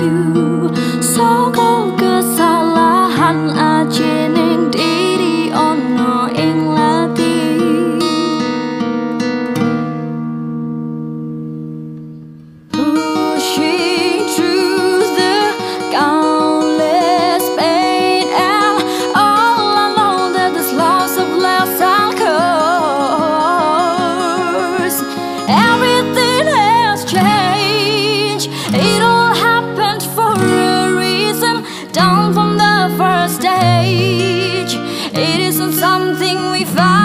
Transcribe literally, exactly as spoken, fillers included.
you. Soko kesalahan aja ning diri ono ing lati. Pushing through the countless pain and all alone that this loss of less I'll curse. Everything has changed. It all happened for a reason. Down from the first stage. It isn't something we find.